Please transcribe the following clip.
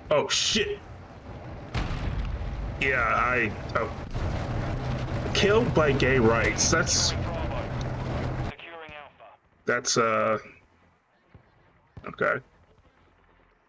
Oh shit. Yeah, oh. Killed by gay rights. That's okay.